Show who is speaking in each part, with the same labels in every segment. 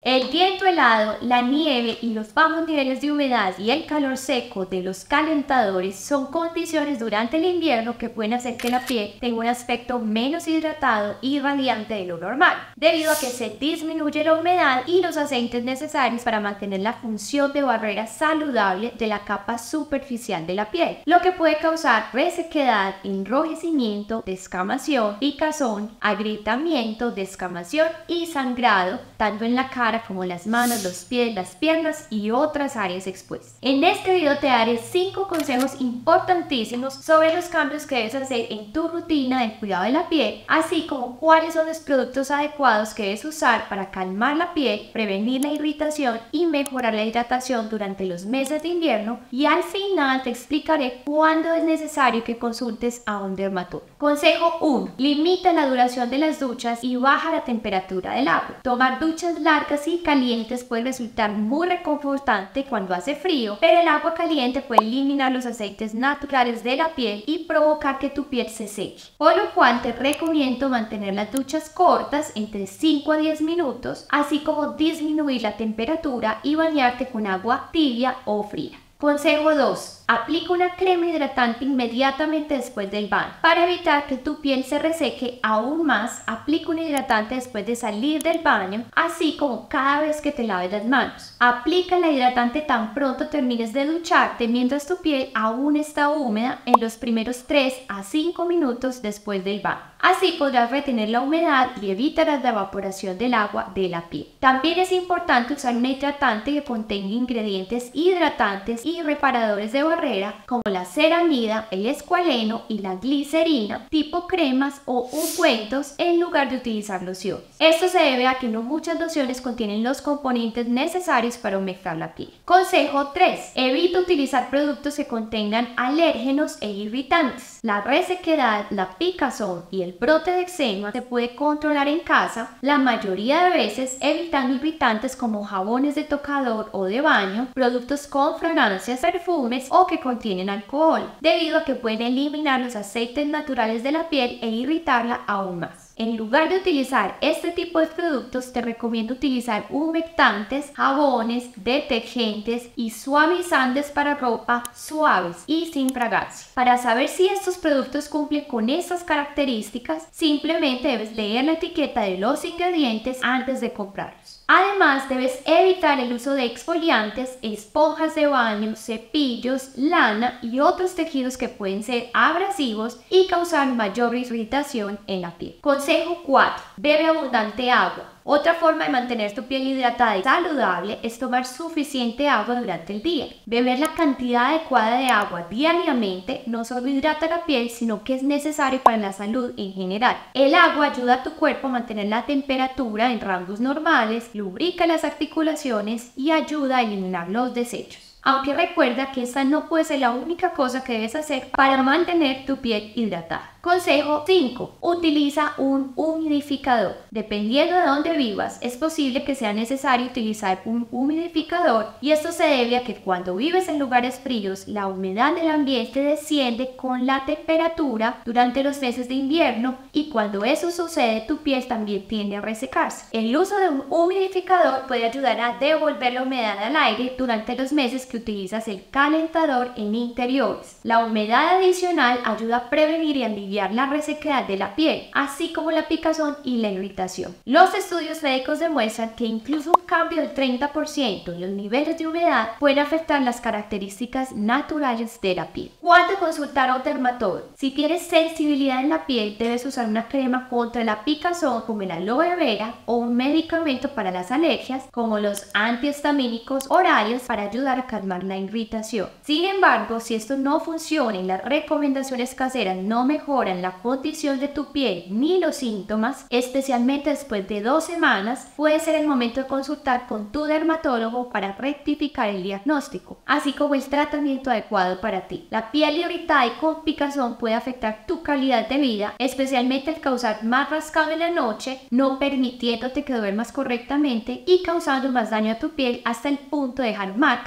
Speaker 1: El viento helado, la nieve y los bajos niveles de humedad y el calor seco de los calentadores son condiciones durante el invierno que pueden hacer que la piel tenga un aspecto menos hidratado y radiante de lo normal, debido a que se disminuye la humedad y los aceites necesarios para mantener la función de barrera saludable de la capa superficial de la piel, lo que puede causar resequedad, enrojecimiento, descamación, picazón, agrietamiento, descamación y sangrado, tanto en la cara como las manos, los pies, las piernas y otras áreas expuestas. En este video te daré 5 consejos importantísimos sobre los cambios que debes hacer en tu rutina de cuidado de la piel, así como cuáles son los productos adecuados que debes usar para calmar la piel, prevenir la irritación y mejorar la hidratación durante los meses de invierno, y al final te explicaré cuándo es necesario que consultes a un dermatólogo. Consejo 1. Limita la duración de las duchas y baja la temperatura del agua. Tomar duchas largas y calientes puede resultar muy reconfortante cuando hace frío, pero el agua caliente puede eliminar los aceites naturales de la piel y provocar que tu piel se seque, por lo cual te recomiendo mantener las duchas cortas, entre 5 a 10 minutos, así como disminuir la temperatura y bañarte con agua tibia o fría. Consejo 2. Aplica una crema hidratante inmediatamente después del baño. Para evitar que tu piel se reseque aún más, aplica un hidratante después de salir del baño, así como cada vez que te laves las manos. Aplica el hidratante tan pronto termines de ducharte, mientras tu piel aún está húmeda en los primeros 3 a 5 minutos después del baño. Así podrás retener la humedad y evitarás la evaporación del agua de la piel. También es importante usar un hidratante que contenga ingredientes hidratantes y reparadores de barrera como la ceramida, el escualeno y la glicerina, tipo cremas o ungüentos, en lugar de utilizar lociones. Esto se debe a que no muchas lociones contienen los componentes necesarios para humectar la piel. Consejo 3. Evita utilizar productos que contengan alérgenos e irritantes. La resequedad, la picazón y el brote de eczema se puede controlar en casa, la mayoría de veces evitando irritantes como jabones de tocador o de baño, productos con fragancias, perfumes o que contienen alcohol, debido a que pueden eliminar los aceites naturales de la piel e irritarla aún más. En lugar de utilizar este tipo de productos, te recomiendo utilizar humectantes, jabones, detergentes y suavizantes para ropa suaves y sin fragancia. Para saber si estos productos cumplen con estas características, simplemente debes leer la etiqueta de los ingredientes antes de comprarlos. Además, debes evitar el uso de exfoliantes, esponjas de baño, cepillos, lana y otros tejidos que pueden ser abrasivos y causar mayor irritación en la piel. Consejo 4. Bebe abundante agua. Otra forma de mantener tu piel hidratada y saludable es tomar suficiente agua durante el día. Beber la cantidad adecuada de agua diariamente no solo hidrata la piel, sino que es necesario para la salud en general. El agua ayuda a tu cuerpo a mantener la temperatura en rangos normales, lubrica las articulaciones y ayuda a eliminar los desechos. Aunque recuerda que esta no puede ser la única cosa que debes hacer para mantener tu piel hidratada. Consejo 5. Utiliza un humidificador. Dependiendo de dónde vivas, es posible que sea necesario utilizar un humidificador, y esto se debe a que cuando vives en lugares fríos, la humedad del ambiente desciende con la temperatura durante los meses de invierno, y cuando eso sucede, tu piel también tiende a resecarse. El uso de un humidificador puede ayudar a devolver la humedad al aire durante los meses que utilizas el calentador en interiores. La humedad adicional ayuda a prevenir y aliviar la resequedad de la piel, así como la picazón y la irritación. Los estudios médicos demuestran que incluso un cambio del 30% en los niveles de humedad puede afectar las características naturales de la piel. ¿Cuándo consultar a un dermatólogo? Si tienes sensibilidad en la piel, debes usar una crema contra la picazón como el aloe vera, o un medicamento para las alergias como los antihistamínicos orales para ayudar a calmar la irritación. Sin embargo, si esto no funciona y las recomendaciones caseras no mejoran la condición de tu piel ni los síntomas, especialmente después de 2 semanas, puede ser el momento de consultar con tu dermatólogo para rectificar el diagnóstico, así como el tratamiento adecuado para ti. La piel irritada y con picazón puede afectar tu calidad de vida, especialmente al causar más rascado en la noche, no permitiéndote que duermas correctamente y causando más daño a tu piel hasta el punto de dejar marcas pigmentadas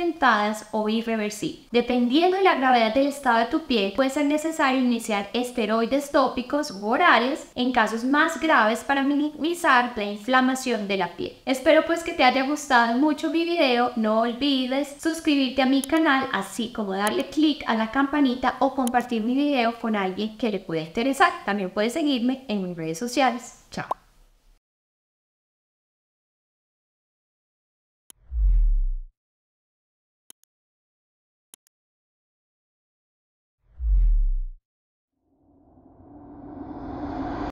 Speaker 1: pigmentadas o irreversibles. Dependiendo de la gravedad del estado de tu piel, puede ser necesario iniciar esteroides tópicos u orales en casos más graves para minimizar la inflamación de la piel. Espero pues que te haya gustado mucho mi video. No olvides suscribirte a mi canal, así como darle clic a la campanita o compartir mi video con alguien que le pueda interesar. También puedes seguirme en mis redes sociales. Chao.